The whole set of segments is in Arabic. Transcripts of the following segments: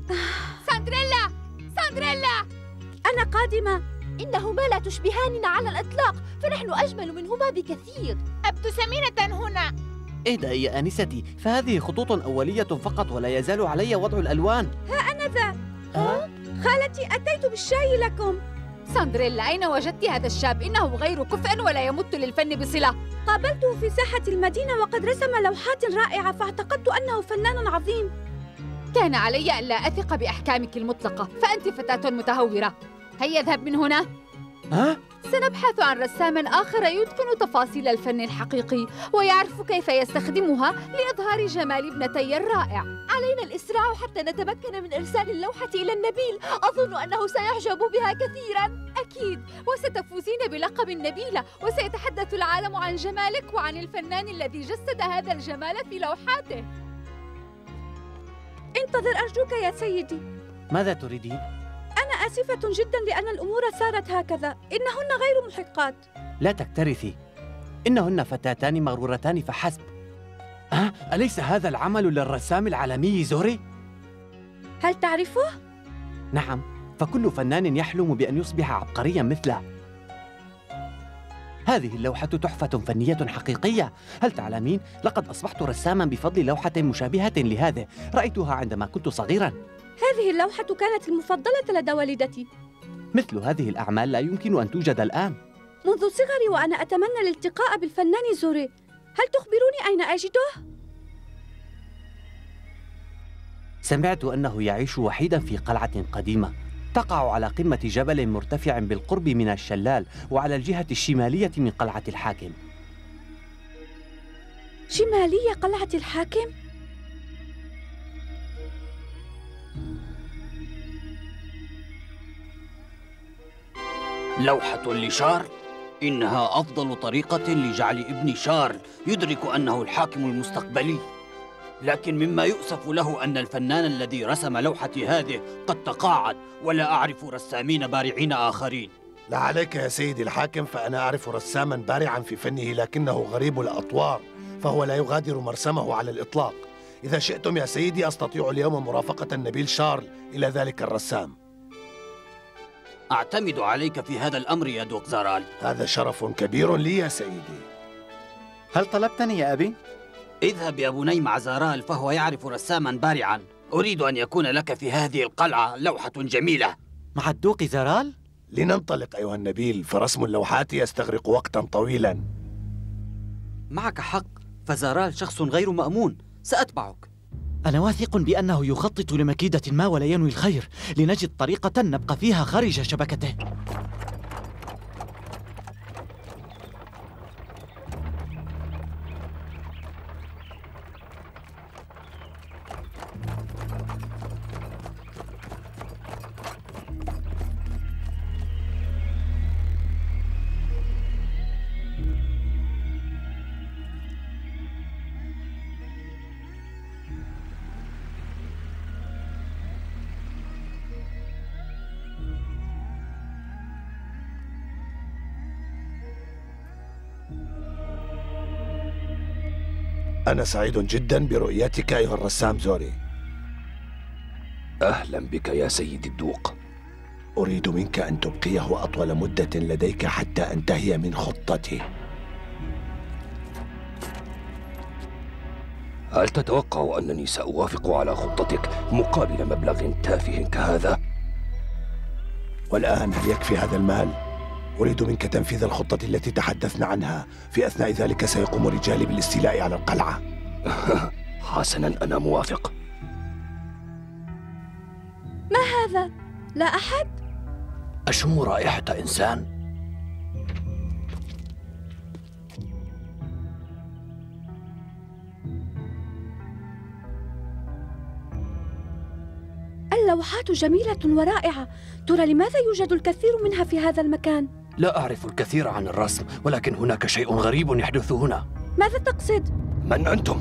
ساندريلا! ساندريلا! أنا قادمة. إنهما لا تشبهاننا على الإطلاق، فنحن أجمل منهما بكثير. أبدو سمينة هنا. اهدئي يا آنستي، فهذه خطوط أولية فقط ولا يزال علي وضع الألوان. ها أنا ذا. خالتي، أتيت بالشاي لكم. ساندريلا، أين وجدت هذا الشاب؟ إنه غير كفء ولا يمت للفن بصلة. قابلته في ساحة المدينة وقد رسم لوحات رائعة، فاعتقدت أنه فنان عظيم. كان علي ألا أثق بأحكامك المطلقة، فأنت فتاة متهورة. هيا اذهب من هنا. سنبحث عن رسام آخر يتقن تفاصيل الفن الحقيقي ويعرف كيف يستخدمها لإظهار جمال ابنتي الرائع. علينا الإسراع حتى نتمكن من إرسال اللوحة إلى النبيل. أظن أنه سيعجب بها كثيراً. أكيد، وستفوزين بلقب النبيلة، وسيتحدث العالم عن جمالك وعن الفنان الذي جسد هذا الجمال في لوحاته. انتظر أرجوك يا سيدي. ماذا تريدين؟ أنا آسفة جداً لأن الأمور صارت هكذا. إنهن غير محقات. لا تكترثي، إنهن فتاتان مغرورتان فحسب. أليس هذا العمل للرسام العالمي زوري؟ هل تعرفه؟ نعم، فكل فنان يحلم بأن يصبح عبقرياً مثله. هذه اللوحة تحفة فنية حقيقية. هل تعلمين، لقد أصبحت رساماً بفضل لوحة مشابهة لهذه رأيتها عندما كنت صغيراً. هذه اللوحة كانت المفضلة لدى والدتي. مثل هذه الأعمال لا يمكن أن توجد الآن. منذ صغري وأنا أتمنى الالتقاء بالفنان زوري. هل تخبروني أين أجده؟ سمعت أنه يعيش وحيداً في قلعة قديمة تقع على قمة جبل مرتفع بالقرب من الشلال وعلى الجهة الشمالية من قلعة الحاكم. شمالية قلعة الحاكم؟ لوحة لشارل؟ إنها أفضل طريقة لجعل ابن شارل يدرك أنه الحاكم المستقبلي. لكن مما يؤسف له أن الفنان الذي رسم لوحتي هذه قد تقاعد، ولا أعرف رسامين بارعين آخرين. لا عليك يا سيدي الحاكم، فأنا أعرف رساماً بارعاً في فنه لكنه غريب الأطوار، فهو لا يغادر مرسمه على الإطلاق. إذا شئتم يا سيدي أستطيع اليوم مرافقة النبيل شارل إلى ذلك الرسام. أعتمد عليك في هذا الأمر يا دوق زارال. هذا شرف كبير لي يا سيدي. هل طلبتني يا أبي؟ اذهب يا بني مع زارال، فهو يعرف رساماً بارعاً. أريد أن يكون لك في هذه القلعة لوحة جميلة. مع الدوق زارال؟ لننطلق أيها النبيل، فرسم اللوحات يستغرق وقتاً طويلاً. معك حق، فزارال شخص غير مأمون. سأتبعك. أنا واثق بأنه يخطط لمكيدة ما ولا ينوي الخير، لنجد طريقة نبقى فيها خارج شبكته. أنا سعيد جداً برؤيتك أيها الرسام زوري. أهلاً بك يا سيدي الدوق. أريد منك أن تبقيه أطول مدة لديك حتى أنتهي من خطتي. هل تتوقع أنني سأوافق على خطتك مقابل مبلغ تافه كهذا؟ والآن هل يكفي هذا المال؟ أريد منك تنفيذ الخطة التي تحدثنا عنها. في أثناء ذلك سيقوم رجالي بالاستيلاء على القلعة. حسناً، أنا موافق. ما هذا؟ لا أحد؟ أشم رائحة إنسان. اللوحات جميلة ورائعة. ترى لماذا يوجد الكثير منها في هذا المكان؟ لا أعرف الكثير عن الرسم، ولكن هناك شيء غريب يحدث هنا. ماذا تقصد؟ من أنتم؟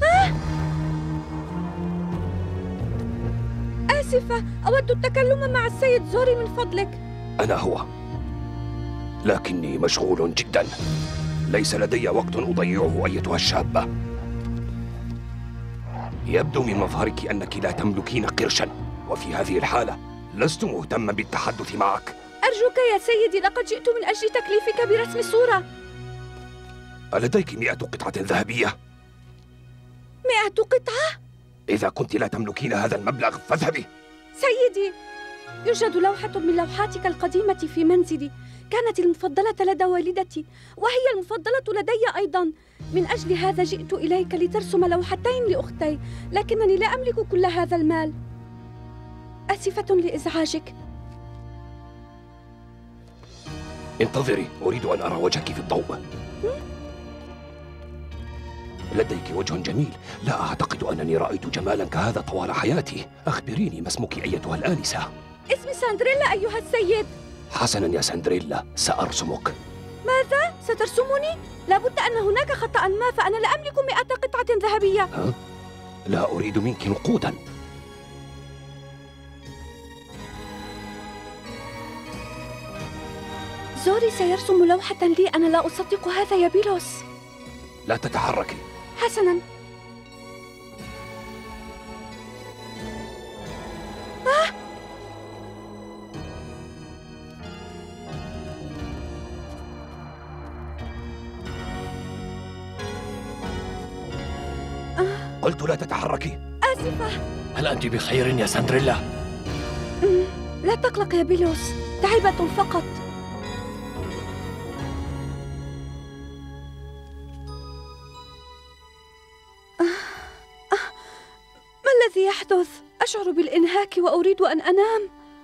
آسفة، أود التكلم مع السيد زوري من فضلك. أنا هو، لكني مشغول جدا. ليس لدي وقت أضيعه أيتها الشابة. يبدو من مظهرك أنك لا تملكين قرشا، وفي هذه الحالة لست مهتما بالتحدث معك. أرجوك يا سيدي، لقد جئت من أجل تكليفك برسم الصورة. ألديك 100 قطعة ذهبية؟ 100 قطعة؟ إذا كنت لا تملكين هذا المبلغ فاذهبي. سيدي، يوجد لوحة من لوحاتك القديمة في منزلي، كانت المفضلة لدى والدتي وهي المفضلة لدي أيضا. من أجل هذا جئت إليك لترسم لوحتين لأختي، لكنني لا أملك كل هذا المال. آسفة لإزعاجك. انتظري، أريد أن أرى وجهك في الضوء. لديك وجه جميل، لا أعتقد أنني رأيت جمالا كهذا طوال حياتي. أخبريني، ما اسمك أيتها الآنسة؟ اسمي ساندريلا أيها السيد. حسنا يا ساندريلا، سأرسمك. ماذا؟ سترسمني؟ لابد أن هناك خطأ ما، فأنا لا أملك 100 قطعة ذهبية. ها؟ لا أريد منك نقودا. زوري سيرسم لوحة لي، أنا لا أصدق هذا يا بيلوس. لا تتحركي. حسناً. قلت لا تتحركي. آسفة. هل أنت بخير يا ساندريلا؟ لا تقلق يا بيلوس، تعبة فقط. ما الذي يحدث؟ أشعر بالإنهاك وأريد أن أنام.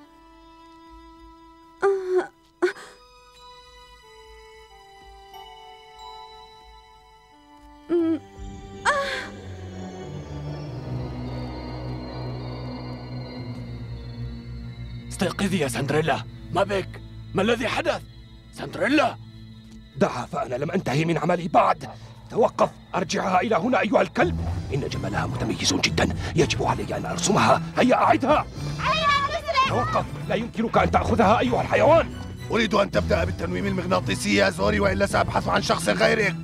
استيقظي يا ساندريلا، ما بك؟ ما الذي حدث؟ ساندريلا، دعها، فأنا لم أنتهي من عملي بعد. توقف، أرجعها إلى هنا أيها الكلب. إن جمالها متميز جدا، يجب علي أن أرسمها. هيا أعدها. توقف، لا يمكنك أن تأخذها أيها الحيوان. أريد أن تبدأ بالتنويم المغناطيسي يا زوري، وإلا سأبحث عن شخص غيرك.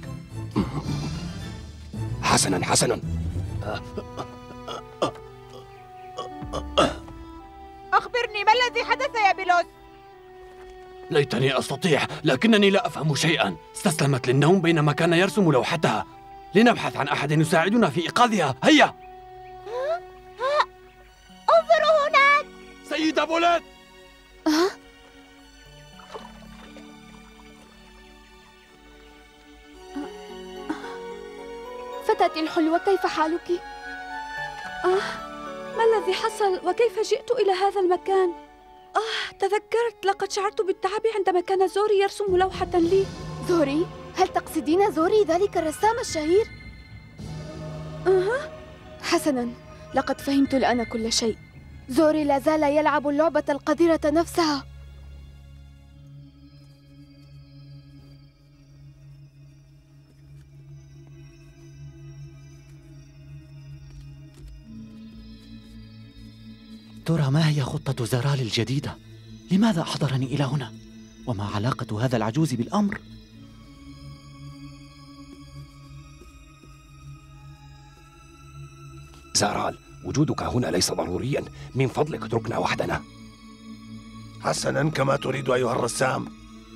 حسنا حسنا. أخبرني، ما الذي حدث يا بيلوس؟ ليتني أستطيع، لكنني لا أفهم شيئا. استسلمت للنوم بينما كان يرسم لوحتها. لنبحث عن أحد يساعدنا في إيقاظها. هيا. انظروا هناك. سيدة بوليت. فتاتي الحلوة، كيف حالك؟ ما الذي حصل وكيف جئت إلى هذا المكان؟ تذكرت، لقد شعرت بالتعب عندما كان زوري يرسم لوحة لي. زوري؟ هل تقصدين زوري ذلك الرسام الشهير؟ حسناً، لقد فهمت الآن كل شيء. زوري لا زال يلعب اللعبة القذرة نفسها. ترى ما هي خطة زرال الجديدة؟ لماذا أحضرني إلى هنا؟ وما علاقة هذا العجوز بالأمر؟ زارال، وجودك هنا ليس ضروريا، من فضلك اتركنا وحدنا. حسنا، كما تريد أيها الرسام.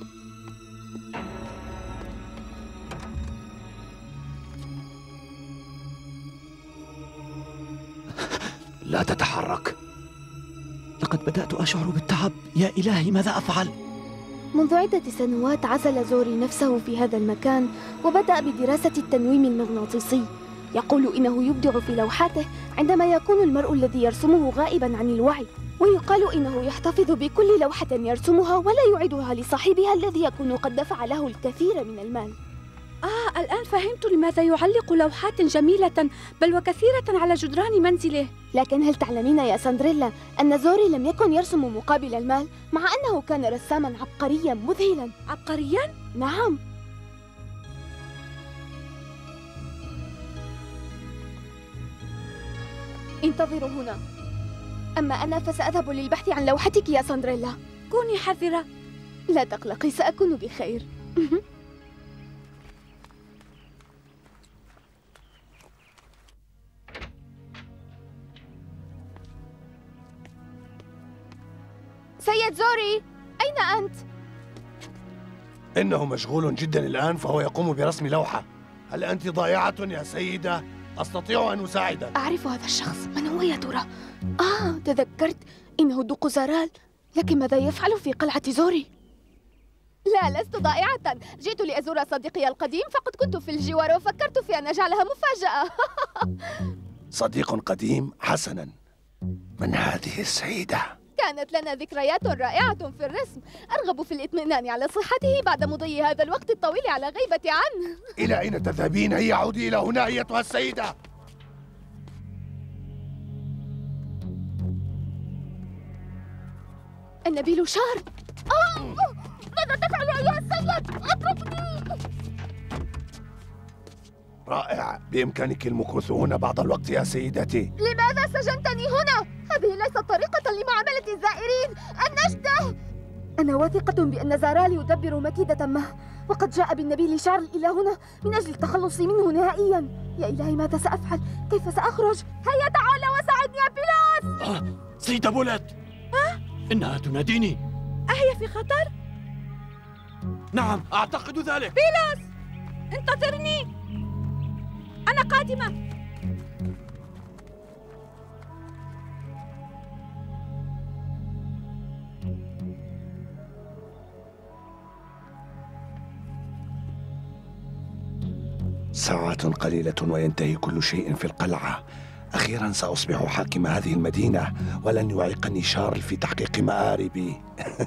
لا تتحرك. لقد بدأت أشعر بالتعب، يا إلهي ماذا أفعل؟ منذ عدة سنوات عزل زوري نفسه في هذا المكان وبدأ بدراسة التنويم المغناطيسي. يقول إنه يبدع في لوحاته عندما يكون المرء الذي يرسمه غائباً عن الوعي، ويقال إنه يحتفظ بكل لوحة يرسمها ولا يعيدها لصاحبها الذي يكون قد دفع له الكثير من المال. الآن فهمت لماذا يعلق لوحات جميلة بل وكثيرة على جدران منزله. لكن هل تعلمين يا ساندريلا أن زوري لم يكن يرسم مقابل المال، مع أنه كان رساماً عبقرياً مذهلاً؟ عبقرياً؟ نعم. انتظروا هنا، أما أنا فسأذهب للبحث عن لوحتك يا ساندريلا. كوني حذرة. لا تقلقي، سأكون بخير. سيد زوري، أين أنت؟ إنه مشغول جدا الآن، فهو يقوم برسم لوحة. هل أنت ضائعة يا سيدة؟ أستطيع أن أساعدك. أعرف هذا الشخص، من هو يا ترى؟ تذكرت، إنه دوق زارال. لكن ماذا يفعل في قلعة زوري؟ لا، لست ضائعة. جئت لأزور صديقي القديم، فقد كنت في الجوار وفكرت في أن أجعلها مفاجأة. صديق قديم؟ حسناً. من هذه السيدة؟ كانت لنا ذكريات رائعة في الرسم. أرغب في الإطمئنان على صحته بعد مضي هذا الوقت الطويل على غيبة عنه. إلى أين تذهبين؟ هيا عودي إلى هنا أيتها السيدة. النبيل شار. ماذا تفعل أيها السيد؟ اتركني. رائع، بإمكانك المكوث هنا بعض الوقت يا سيدتي. لماذا سجنتني هنا؟ هذه ليست طريقة لمعاملة الزائرين. النجدة! أنا واثقة بأن زارال يدبر مكيدة ما، وقد جاء بالنبيل شارل إلى هنا من أجل التخلص منه نهائياً. يا إلهي، ماذا سأفعل؟ كيف سأخرج؟ هيا تعال وساعدني يا بيلاس! سيدة بوليت! إنها تناديني. أهي في خطر؟ نعم، أعتقد ذلك. بيلاس، انتظرني، أنا قادمة. ساعات قليلة وينتهي كل شيء في القلعة. أخيراً سأصبح حاكم هذه المدينة، ولن يعيقني شارل في تحقيق مآربي.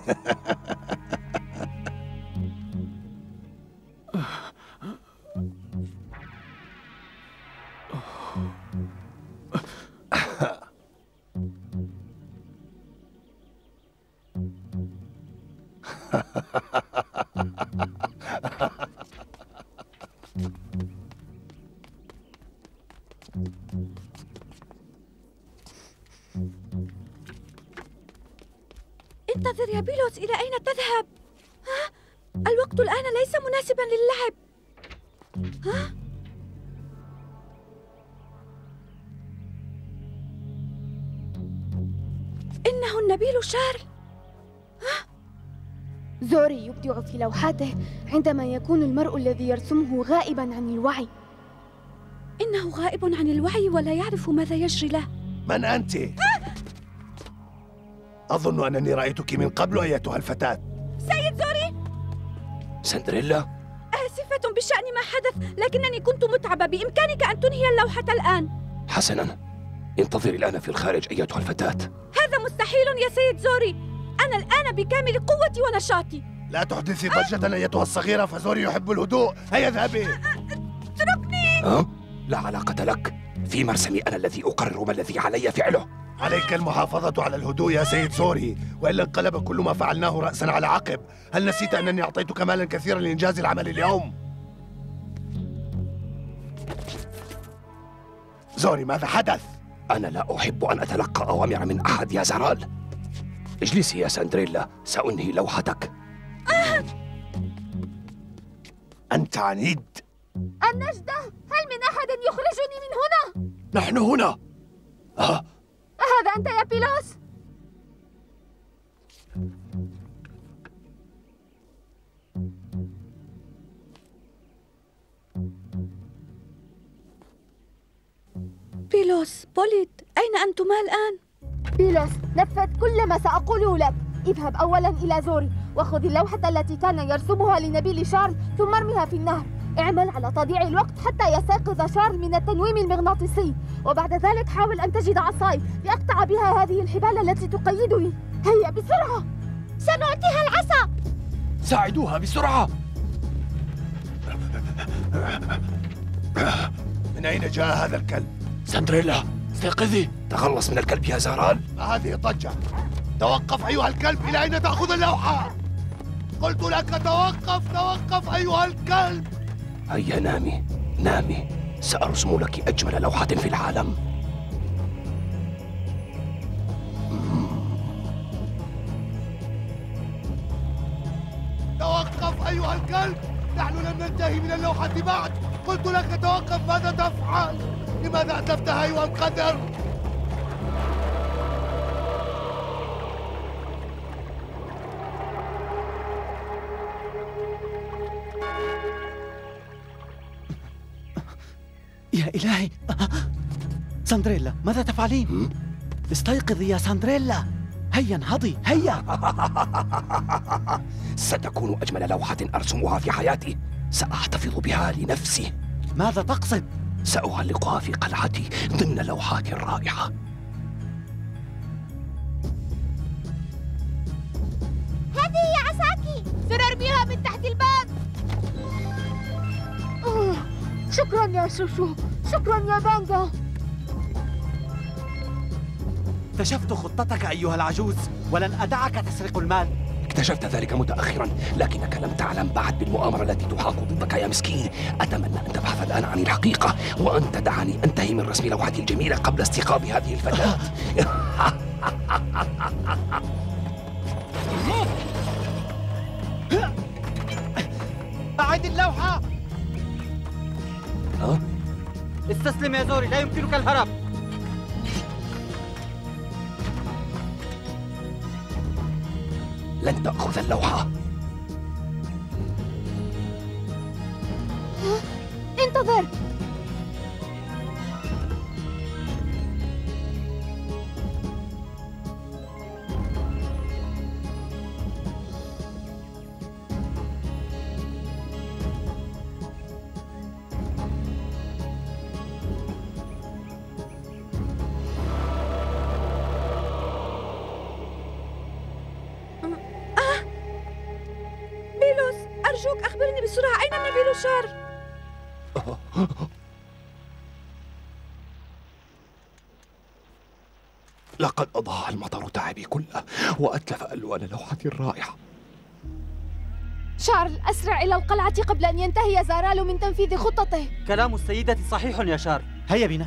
انتظر يا بيلوس، إلى أين تذهب؟ الوقت الآن ليس مناسباً للعب. إنه النبيل شارل. زوري يبدع في لوحاته عندما يكون المرء الذي يرسمه غائباً عن الوعي. إنه غائب عن الوعي ولا يعرف ماذا يجري له. من أنت؟ أظن أنني رأيتك من قبل أيتها الفتاة. سيد زوري! سندريلا؟ آسفة بشأن ما حدث، لكنني كنت متعبة. بإمكانك أن تنهي اللوحة الآن. حسناً، انتظري الآن في الخارج أيتها الفتاة. هذا مستحيل يا سيد زوري، أنا الآن بكامل قوتي ونشاطي. لا تحدثي ضجة أيتها الصغيرة، فزوري يحب الهدوء. هيا اذهبي. اتركني. لا علاقة لك، في مرسمي أنا الذي أقرر ما الذي علي فعله. عليك المحافظة على الهدوء يا سيد زوري، وإلا انقلب كل ما فعلناه رأساً على عقب. هل نسيت أنني أعطيتك مالاً كثيراً لإنجاز العمل اليوم؟ زوري، ماذا حدث؟ أنا لا أحب أن أتلقى أوامر من أحد يا زارال. اجلسي يا سندريلا، سأنهي لوحتك. أنت عنيد. النجدة، هل من أحد يخرجني من هنا؟ نحن هنا. هذا أنت يا بيلاس؟ بيلوس، بوليت، أين أنتما الآن؟ بيلاس، نفذ كل ما سأقوله لك. اذهب أولاً إلى زوري وخذ اللوحة التي كان يرسمها لنبيل شارل، ثم ارمها في النهر. اعمل على تضييع الوقت حتى يستيقظ شارل من التنويم المغناطيسي، وبعد ذلك حاول أن تجد عصاي لأقطع بها هذه الحبال التي تقيدني. هيا بسرعة، سنعطيها العصا. ساعدوها بسرعة. من أين جاء هذا الكلب؟ سندريلا، استيقظي. تخلص من الكلب يا زارال. ما هذه الضجة؟ توقف أيها الكلب، إلى أين تأخذ اللوحة؟ قلت لك توقف، توقف أيها الكلب. هيا نامي، نامي، سأرسم لك أجمل لوحة في العالم. توقف أيها الكلب، نحن لم ننتهي من اللوحة بعد. قلت لك توقف، ماذا تفعل؟ لماذا أتلفتها أيها القذر؟ يا إلهي، ساندريلا ماذا تفعلين؟ استيقظي يا ساندريلا، هيا انهضي هيا. ستكون أجمل لوحة أرسمها في حياتي، سأحتفظ بها لنفسي. ماذا تقصد؟ سأعلقها في قلعتي ضمن لوحات رائعة. هذه هي عصاكي، سنرميها من تحت الباب. شكرا يا شوشو، شكرا يا بانجا. اكتشفت خطتك أيها العجوز، ولن أدعك تسرق المال. اكتشفت ذلك متأخرا، لكنك لم تعلم بعد بالمؤامرة التي تحاق ضدك يا مسكين. أتمنى أن تبحث الآن عن الحقيقة، وأن تدعني أنتهي من رسم لوحتي الجميلة قبل استيقاظ هذه الفتاة. أعد اللوحة. استسلم يا زوري، لا يمكنك الهرب. لن تأخذ اللوحة. انتظر. أرجوك أخبرني بسرعة، أين النبيل شار؟ لقد أضاع المطر تعبي كله، وأتلف ألوان لوحتي الرائعة. شارل، أسرع إلى القلعة قبل أن ينتهي زارالو من تنفيذ خطته. كلام السيدة صحيح يا شارل. هيا بنا.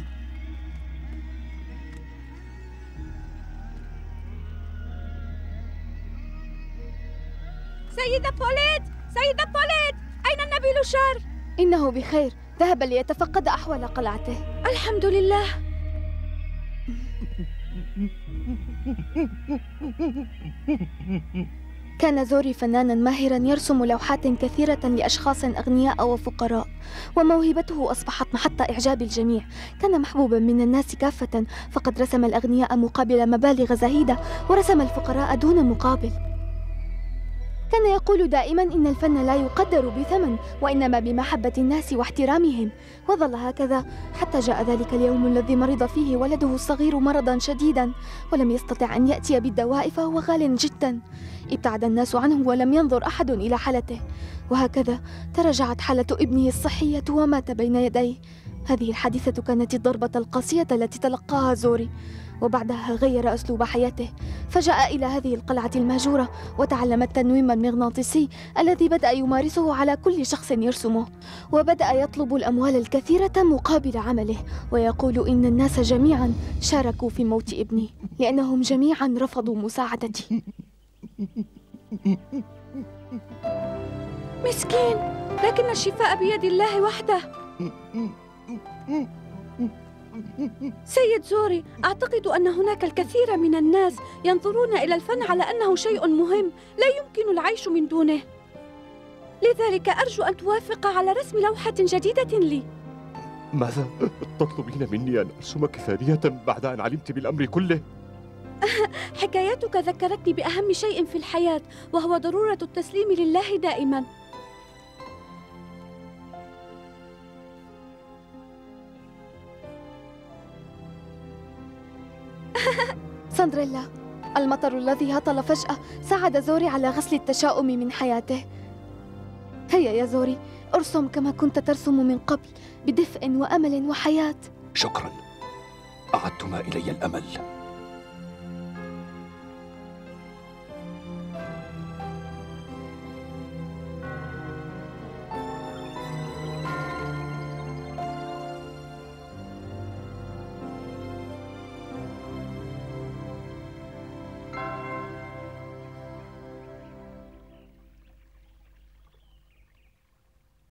سيدة بوليت، سيدة بوليت، أين النبيل شار؟ إنه بخير، ذهب ليتفقد أحوال قلعته. الحمد لله. كان زوري فناناً ماهراً يرسم لوحات كثيرة لأشخاص أغنياء وفقراء، وموهبته أصبحت محط إعجاب الجميع. كان محبوباً من الناس كافة، فقد رسم الأغنياء مقابل مبالغ زهيدة، ورسم الفقراء دون مقابل. كان يقول دائماً إن الفن لا يقدر بثمن، وإنما بمحبة الناس واحترامهم. وظل هكذا حتى جاء ذلك اليوم الذي مرض فيه ولده الصغير مرضاً شديداً، ولم يستطع أن يأتي بالدواء، فهو غال جداً. ابتعد الناس عنه ولم ينظر أحد إلى حالته، وهكذا تراجعت حالة ابنه الصحية ومات بين يديه. هذه الحادثة كانت الضربة القاسية التي تلقاها زوري، وبعدها غير أسلوب حياته، فجاء إلى هذه القلعة المهجورة وتعلم التنويم المغناطيسي الذي بدأ يمارسه على كل شخص يرسمه، وبدأ يطلب الأموال الكثيرة مقابل عمله، ويقول إن الناس جميعا شاركوا في موت ابني لأنهم جميعا رفضوا مساعدتي. مسكين، لكن الشفاء بيد الله وحده. سيد زوري، أعتقد أن هناك الكثير من الناس ينظرون إلى الفن على أنه شيء مهم لا يمكن العيش من دونه، لذلك أرجو أن توافق على رسم لوحة جديدة لي. ماذا تطلبين مني أن أرسمك ثانية بعد أن علمت بالأمر كله؟ حكايتك ذكرتني بأهم شيء في الحياة، وهو ضرورة التسليم لله دائما. ساندريلا، المطر الذي هطل فجأة ساعد زوري على غسل التشاؤم من حياته. هيا يا زوري، ارسم كما كنت ترسم من قبل، بدفء وأمل وحياة. شكرا، أعدتما إلي الأمل.